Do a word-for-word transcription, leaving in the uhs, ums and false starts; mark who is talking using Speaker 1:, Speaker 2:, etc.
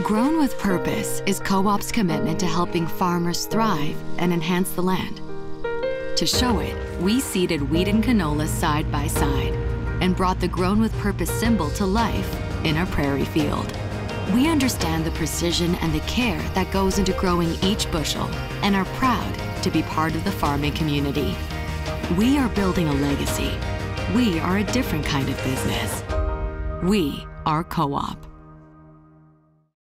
Speaker 1: Grown with Purpose is Co-op's commitment to helping farmers thrive and enhance the land. To show it, we seeded wheat and canola side by side and brought the Grown with Purpose symbol to life in our prairie field. We understand the precision and the care that goes into growing each bushel and are proud to be part of the farming community. We are building a legacy. We are a different kind of business. We are Co-op.